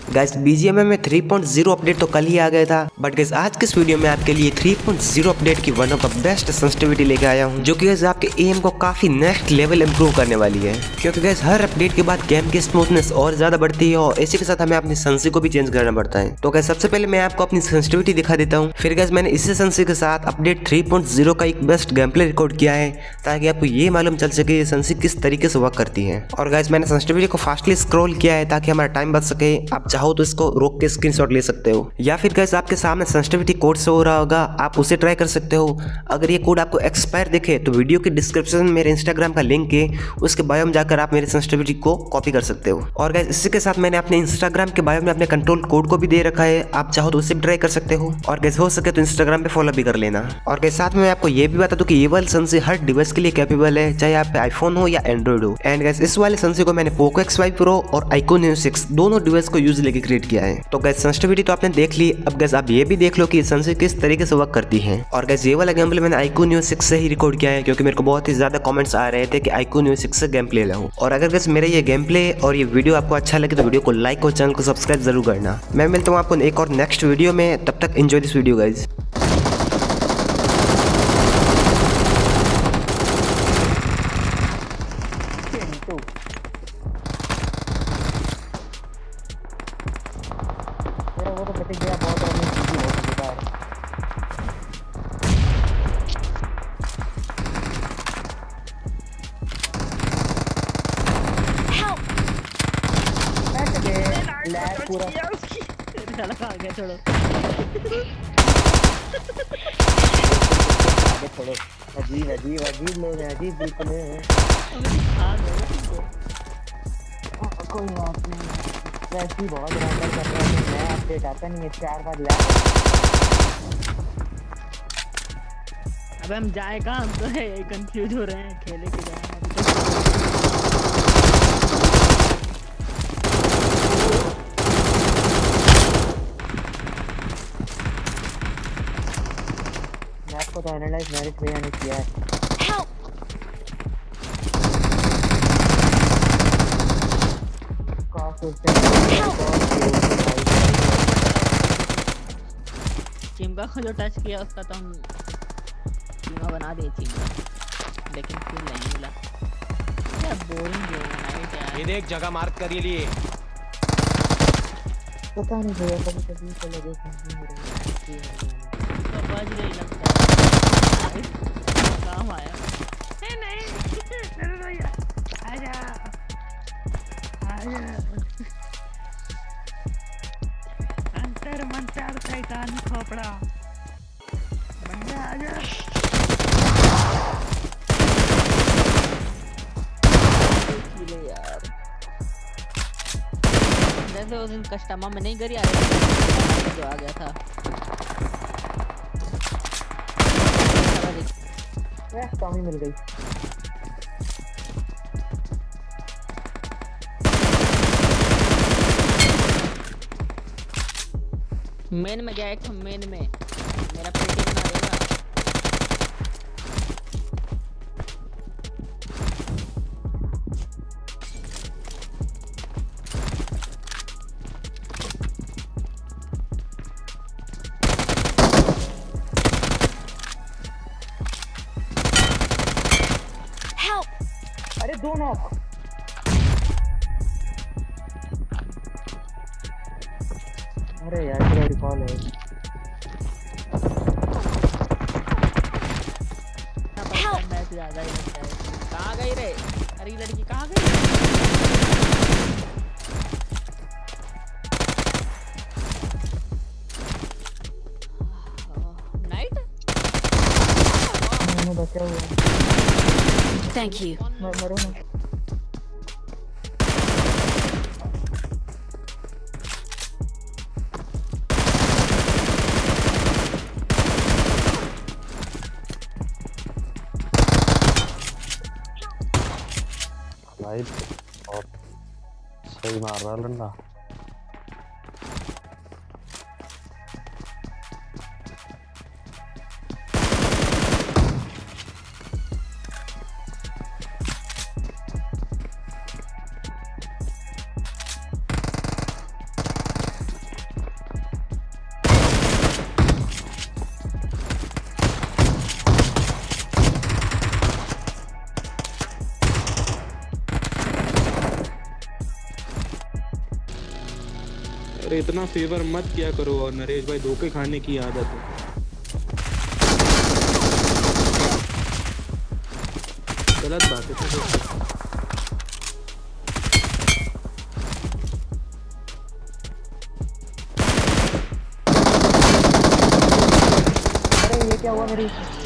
Guys BGMI में 3.0 update तो कल ही आ गया था, बट गाइस आज के इस वीडियो में आपके लिए 3.0 अपडेट की one of the best sensitivity लेके आया हूं, जो कि गाइस आपके एम को काफी नेक्स्ट लेवल इंप्रूव करने वाली है। क्योंकि गाइस हर अपडेट के बाद गेम की स्मूथनेस और ज्यादा बढ़ती है और इसी के साथ हमें अपनी सेंसी को भी चेंज करना पड़ता है। तो गाइस सबसे पहले मैं आपको अपनी सेंसिटिविटी दिखा देता हूँ, फिर गाइस मैंने इसी सेंसी के साथ अपडेट 3.0 का एक बेस्ट गेम प्ले रिकॉर्ड किया है ताकि आपको ये मालूम चल सके ये सेंसी किस तरीके से वर्क करती है। और गाइस मैंने सेंसिटिविटी को फास्टली स्क्रॉल किया है ताकि हमारा टाइम बच सके। आप चाहो तो इसको रोक के स्क्रीनशॉट ले सकते हो, या फिर गाइस आपके सामने सेंसिटिविटी कोड से हो रहा होगा, आप उसे ट्राई कर सकते हो। अगर ये कोड आपको एक्सपायर दिखे तो वीडियो के डिस्क्रिप्शन में मेरे इंस्टाग्राम का लिंक है, उसके बायो में जाकर आप मेरे सेंसिटिविटी को कॉपी कर सकते हो। और गाइस इसी के साथ मैंने अपने इंस्टाग्राम के बायो में अपने कंट्रोल कोड को भी दे रखा है, आप चाहो तो उसे भी ट्राई कर सकते हो। और गाइस हो सके तो इंस्टाग्राम पे फॉलो भी कर लेना। और गाइस साथ में मैं आपको ये भी बता दूं कि ये वाली सेंसी हर डिवाइस के लिए कैपेबल है, चाहे आप पे आईफोन हो या एंड्रॉइड हो। एंड गाइस इस वाले सेंसी को मैंने पोको X5 Pro और iQOO Neo 6 दोनों डिवाइस को यूज लेके क्रिएट किया है। तो गाइस सेंसिटिविटी तो आपने देख ली, अब गाइस आप ये भी देख लो कि सेंसी किस तरीके से वर्क करती है। और गाइस ये वाला गेम प्ले मैंने iQOO Neo 6 से ही रिकॉर्ड किया है, क्योंकि मेरे को बहुत ही ज्यादा कमेंट्स आ रहे थे कि iQOO Neo 6 से गेम प्ले लाओ। और अगर गाइस मेरा ये गेम प्ले और ये वीडियो आपको अच्छा लगे तो वीडियो को लाइक और चैनल को सब्सक्राइब जरूर करना। मैं मिलता हूँ आपको एक और नेक्स्ट वीडियो में, तब तक एंजॉय दिस वीडियो गाइस। वो तो कट गया बहुत और नहीं हो सकता है। कट गए लैग पूरा चला आगे छोड़ो आगे छोड़ो। अजीब अजीब अजीब लोग हैं, अजीब बिल्कुल हैं। कोई बात नहीं, वैसे ही बहुत रैंडम कर रहा है। नया अपडेट आता नहीं है, 4 बार लैग। अब हम जाए कहाँ, हम तो है कंफ्यूज हो रहे हैं, खेले के जाए मैप को तो एनालाइज मैरिट भैया ने किया है। चिमका को जो टच किया उसका तो हम चिमका बना दिए चिमका, लेकिन फिर नहीं मिला। क्या बोरिंग गेम है यार। ये देख जगह मार्क कर लिए। पता नहीं भैया, कभी तो लगे तो बज रही लगता है काम आया। नहीं भैया आजा आजा। अंतर मंतर शैतान खोपड़ा बंदा आजा। यार जैसे उस दिन कस्टमर में नहीं करी आ रही जो आ गया था। कमी मिल गई। मेन में गया एक मेन में मेरा पेटी बना देगा। अरे 2 नॉक। अरे यार पूरा रिकॉल है। मैच ज्यादा ही लगता है। कहाँ गई रे? अरे ये लड़की कहाँ गई? नाइट बचा हुआ। Thank you. मरो ना। भाई बहुत सही मार रहा है लंडा। अरे इतना फेवर मत किया करो और नरेश भाई धोखे खाने की आदत है। गलत बात है। अरे ये क्या हुआ मेरी